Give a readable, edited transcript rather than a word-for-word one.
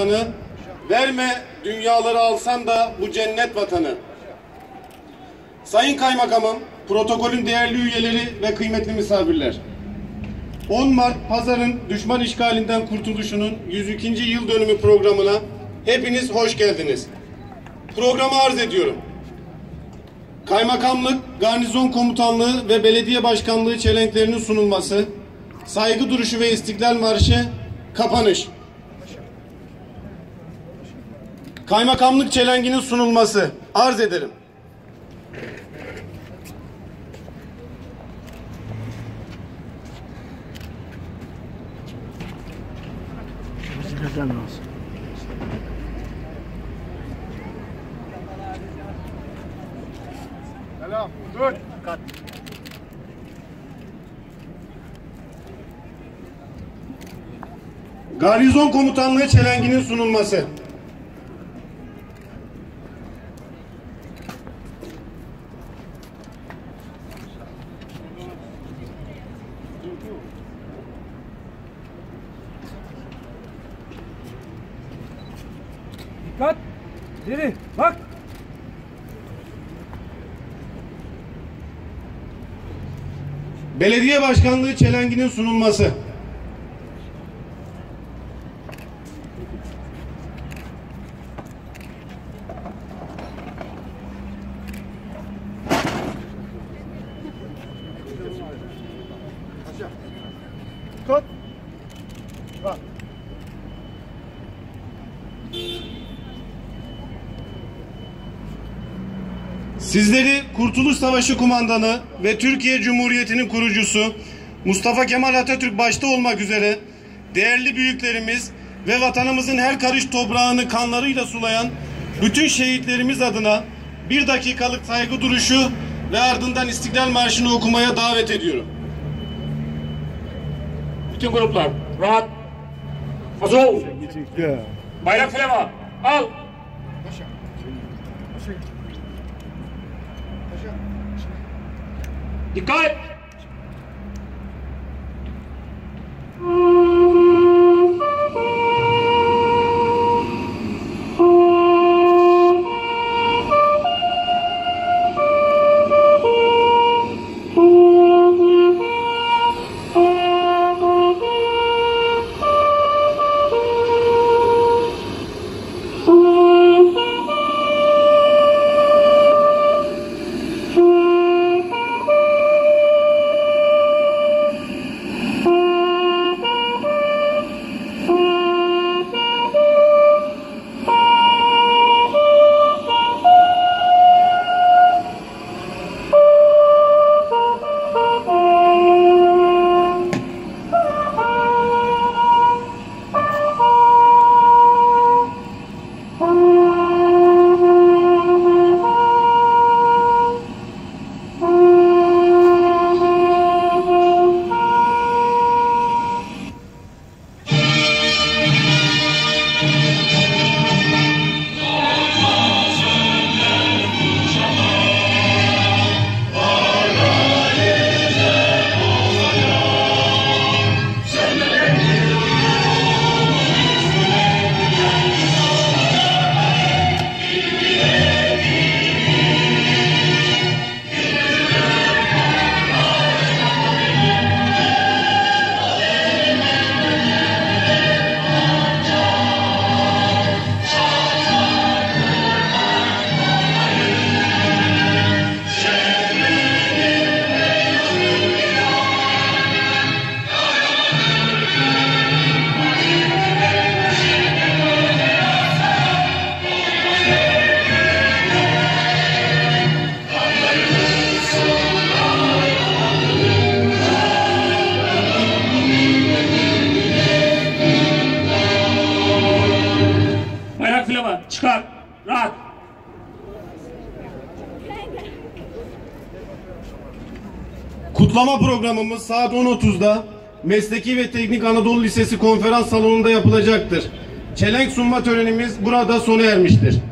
vatanı, verme dünyaları alsan da bu cennet vatanı. Sayın Kaymakamım, protokolün değerli üyeleri ve kıymetli misafirler. 10 Mart Pazar'ın düşman işgalinden kurtuluşunun 102. yıl dönümü programına hepiniz hoş geldiniz. Programı arz ediyorum. Kaymakamlık, Garnizon Komutanlığı ve Belediye Başkanlığı çelenklerinin sunulması, saygı duruşu ve İstiklal Marşı, kapanış. Kaymakamlık çelenginin sunulması, arz ederim. Selam. Dur. Kat. Garnizon Komutanlığı çelenginin sunulması. Dikkat. Geri. Bak. Belediye Başkanlığı çelenginin sunulması. Tut. Bak. Sizleri Kurtuluş Savaşı Kumandanı ve Türkiye Cumhuriyeti'nin kurucusu Mustafa Kemal Atatürk başta olmak üzere değerli büyüklerimiz ve vatanımızın her karış toprağını kanlarıyla sulayan bütün şehitlerimiz adına bir dakikalık saygı duruşu ve ardından İstiklal Marşı'nı okumaya davet ediyorum. Bütün gruplar rahat. Hazır ol. Bayrak flama. Al. Dikkat. Çıkar. Rahat. Kutlama programımız saat 10.30'da Mesleki ve Teknik Anadolu Lisesi konferans salonunda yapılacaktır. Çelenk sunma törenimiz burada sona ermiştir.